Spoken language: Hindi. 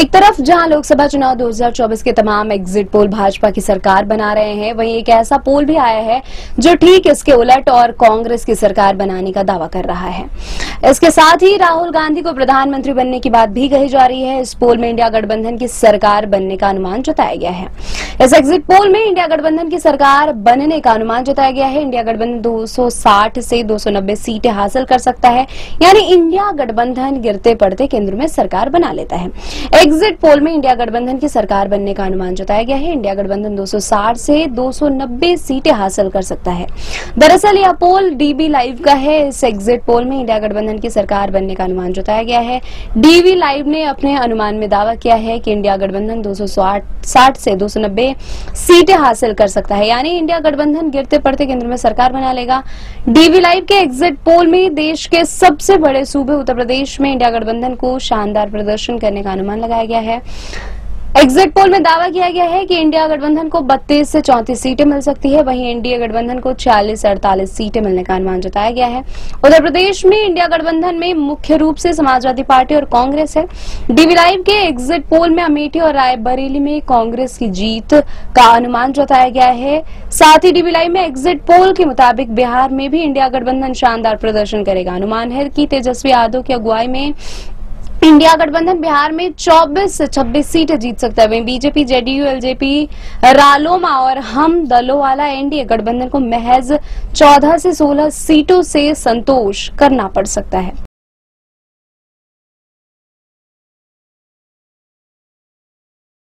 एक तरफ जहां लोकसभा चुनाव 2024 के तमाम एग्जिट पोल भाजपा की सरकार बना रहे हैं, वहीं एक ऐसा पोल भी आया है जो ठीक इसके उलट और कांग्रेस की सरकार बनाने का दावा कर रहा है। इसके साथ ही राहुल गांधी को प्रधानमंत्री बनने की बात भी कही जा रही है। इस पोल में इंडिया गठबंधन की सरकार बनने का अनुमान जताया गया है। इस एग्जिट पोल में इंडिया गठबंधन की सरकार बनने का अनुमान जताया गया है। इंडिया गठबंधन 260 से 290 सीटें हासिल कर सकता है, यानी इंडिया गठबंधन गिरते पड़ते केंद्र में सरकार बना लेता है। एग्जिट पोल में इंडिया गठबंधन की सरकार बनने का अनुमान जताया गया है। इंडिया गठबंधन 260 से 290 सीटें हासिल कर सकता है। दरअसल यह पोल डीबी लाइव का है। इस एग्जिट पोल में इंडिया गठबंधन की सरकार बनने का अनुमान जताया गया है। डीबी लाइव ने अपने अनुमान में दावा किया है कि इंडिया गठबंधन 260 से 290 सीटें हासिल कर सकता है, यानी इंडिया गठबंधन गिरते पड़ते केंद्र में सरकार बना लेगा। डीबी लाइव के एग्जिट पोल में देश के सबसे बड़े सूबे उत्तर प्रदेश में इंडिया गठबंधन को शानदार प्रदर्शन करने का अनुमान लगाया गया है। एग्जिट पोल में दावा किया गया है कि इंडिया गठबंधन को 32 से 34 सीटें मिल सकती है, वहीं एनडीए गठबंधन को 40 से 48 सीटें मिलने का अनुमान जताया गया है। उत्तर प्रदेश में इंडिया गठबंधन में मुख्य रूप से समाजवादी पार्टी और कांग्रेस है। डीवी लाइव के एग्जिट पोल में अमेठी और रायबरेली में कांग्रेस की जीत का अनुमान जताया गया है। साथ ही डीवी लाइव में एग्जिट पोल के मुताबिक बिहार में भी इंडिया गठबंधन शानदार प्रदर्शन करेगा। अनुमान है कि तेजस्वी यादव की अगुवाई में इंडिया गठबंधन बिहार में 24 से 26 सीटें जीत सकता है। वहीं बीजेपी, जेडीयू, एलजेपी, रालोमा और हम दलों वाला एनडीए गठबंधन को महज 14 से 16 सीटों से संतोष करना पड़ सकता है।